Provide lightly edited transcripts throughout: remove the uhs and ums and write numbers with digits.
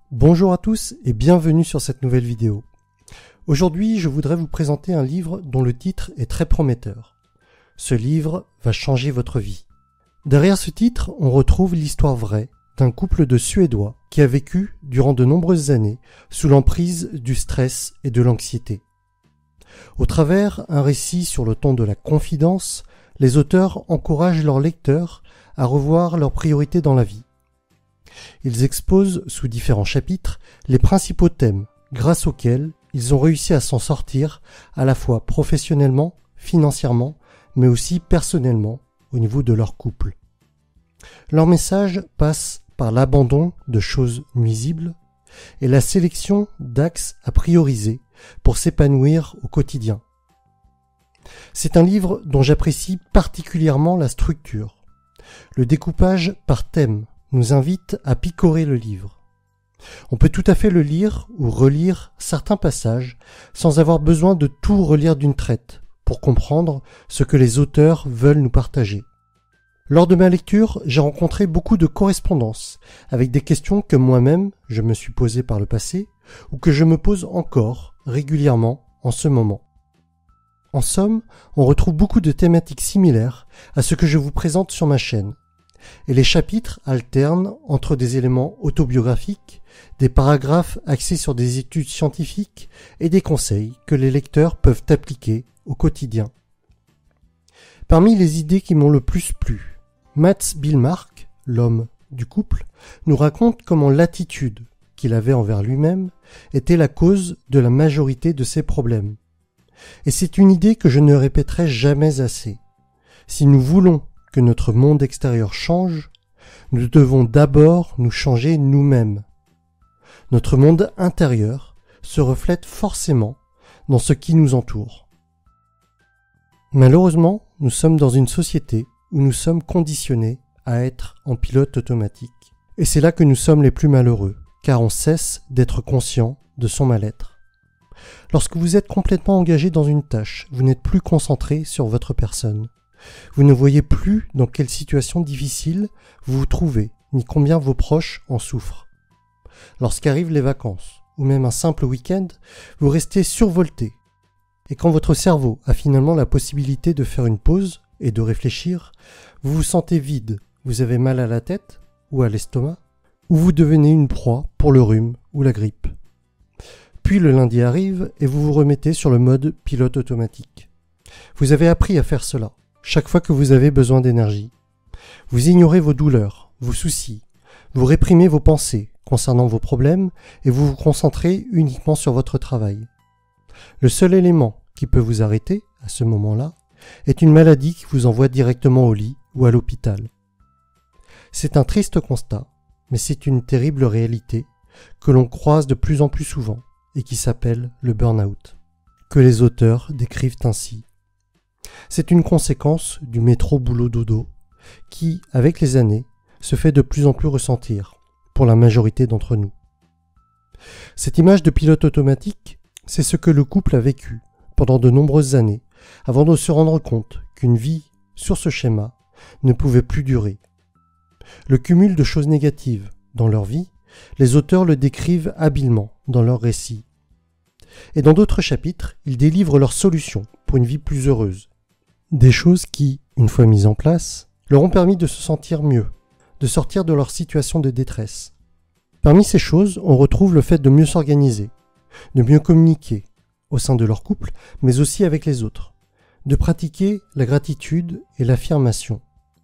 Bonjour à tous et bienvenue sur cette nouvelle vidéo. Aujourd'hui, je voudrais vous présenter un livre dont le titre est très prometteur. Ce livre va changer votre vie. Derrière ce titre, on retrouve l'histoire vraie d'un couple de Suédois qui a vécu durant de nombreuses années sous l'emprise du stress et de l'anxiété. Au travers un récit sur le ton de la confidence, les auteurs encouragent leurs lecteurs à revoir leurs priorités dans la vie. Ils exposent sous différents chapitres les principaux thèmes grâce auxquels ils ont réussi à s'en sortir à la fois professionnellement, financièrement, mais aussi personnellement au niveau de leur couple. Leur message passe par l'abandon de choses nuisibles et la sélection d'axes à prioriser pour s'épanouir au quotidien. C'est un livre dont j'apprécie particulièrement la structure. Le découpage par thème nous invite à picorer le livre. On peut tout à fait le lire ou relire certains passages sans avoir besoin de tout relire d'une traite pour comprendre ce que les auteurs veulent nous partager. Lors de ma lecture, j'ai rencontré beaucoup de correspondances avec des questions que moi-même je me suis posées par le passé ou que je me pose encore régulièrement en ce moment. En somme, on retrouve beaucoup de thématiques similaires à ce que je vous présente sur ma chaîne. Et les chapitres alternent entre des éléments autobiographiques, des paragraphes axés sur des études scientifiques et des conseils que les lecteurs peuvent appliquer au quotidien. Parmi les idées qui m'ont le plus plu, Mats Billmark, l'homme du couple, nous raconte comment l'attitude qu'il avait envers lui-même était la cause de la majorité de ses problèmes. Et c'est une idée que je ne répéterai jamais assez. Si nous voulons que notre monde extérieur change, nous devons d'abord nous changer nous-mêmes. Notre monde intérieur se reflète forcément dans ce qui nous entoure. Malheureusement, nous sommes dans une société où nous sommes conditionnés à être en pilote automatique. Et c'est là que nous sommes les plus malheureux, car on cesse d'être conscient de son mal-être. Lorsque vous êtes complètement engagé dans une tâche, vous n'êtes plus concentré sur votre personne. Vous ne voyez plus dans quelle situation difficile vous vous trouvez, ni combien vos proches en souffrent. Lorsqu'arrivent les vacances, ou même un simple week-end, vous restez survolté. Et quand votre cerveau a finalement la possibilité de faire une pause et de réfléchir, vous vous sentez vide, vous avez mal à la tête ou à l'estomac, ou vous devenez une proie pour le rhume ou la grippe. Puis le lundi arrive et vous vous remettez sur le mode pilote automatique. Vous avez appris à faire cela. Chaque fois que vous avez besoin d'énergie. Vous ignorez vos douleurs, vos soucis, vous réprimez vos pensées concernant vos problèmes et vous vous concentrez uniquement sur votre travail. Le seul élément qui peut vous arrêter, à ce moment-là, est une maladie qui vous envoie directement au lit ou à l'hôpital. C'est un triste constat, mais c'est une terrible réalité que l'on croise de plus en plus souvent et qui s'appelle le burn-out, que les auteurs décrivent ainsi. C'est une conséquence du métro-boulot-dodo qui, avec les années, se fait de plus en plus ressentir pour la majorité d'entre nous. Cette image de pilote automatique, c'est ce que le couple a vécu pendant de nombreuses années avant de se rendre compte qu'une vie sur ce schéma ne pouvait plus durer. Le cumul de choses négatives dans leur vie, les auteurs le décrivent habilement dans leurs récits. Et dans d'autres chapitres, ils délivrent leurs solutions pour une vie plus heureuse. Des choses qui, une fois mises en place, leur ont permis de se sentir mieux, de sortir de leur situation de détresse. Parmi ces choses, on retrouve le fait de mieux s'organiser, de mieux communiquer au sein de leur couple, mais aussi avec les autres, de pratiquer la gratitude et l'affirmation.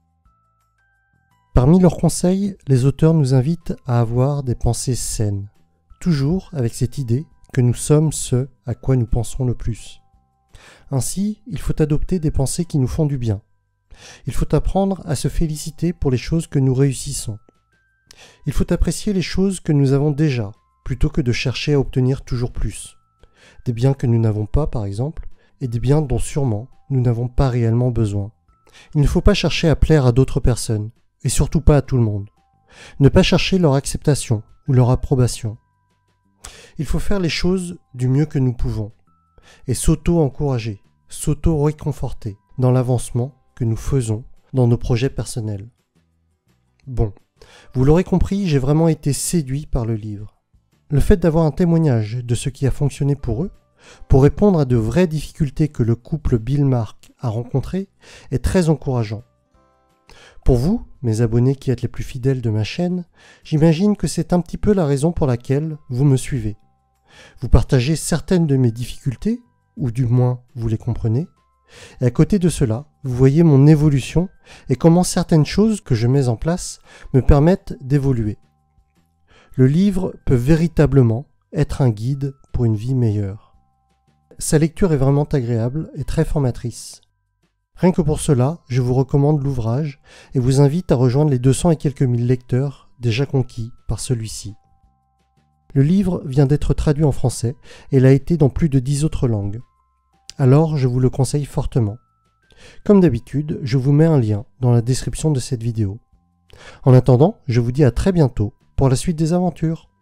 Parmi leurs conseils, les auteurs nous invitent à avoir des pensées saines, toujours avec cette idée que nous sommes ce à quoi nous pensons le plus. Ainsi, il faut adopter des pensées qui nous font du bien. Il faut apprendre à se féliciter pour les choses que nous réussissons. Il faut apprécier les choses que nous avons déjà, plutôt que de chercher à obtenir toujours plus. Des biens que nous n'avons pas, par exemple, et des biens dont sûrement nous n'avons pas réellement besoin. Il ne faut pas chercher à plaire à d'autres personnes, et surtout pas à tout le monde. Ne pas chercher leur acceptation ou leur approbation. Il faut faire les choses du mieux que nous pouvons, et s'auto-encourager, s'auto-réconforter dans l'avancement que nous faisons dans nos projets personnels. Bon, vous l'aurez compris, j'ai vraiment été séduit par le livre. Le fait d'avoir un témoignage de ce qui a fonctionné pour eux, pour répondre à de vraies difficultés que le couple Bill Mark a rencontrées, est très encourageant. Pour vous, mes abonnés qui êtes les plus fidèles de ma chaîne, j'imagine que c'est un petit peu la raison pour laquelle vous me suivez. Vous partagez certaines de mes difficultés, ou du moins vous les comprenez, et à côté de cela, vous voyez mon évolution et comment certaines choses que je mets en place me permettent d'évoluer. Le livre peut véritablement être un guide pour une vie meilleure. Sa lecture est vraiment agréable et très formatrice. Rien que pour cela, je vous recommande l'ouvrage et vous invite à rejoindre les 200 et quelques mille lecteurs déjà conquis par celui-ci. Le livre vient d'être traduit en français et l'a été dans plus de 10 autres langues. Alors je vous le conseille fortement. Comme d'habitude, je vous mets un lien dans la description de cette vidéo. En attendant, je vous dis à très bientôt pour la suite des aventures.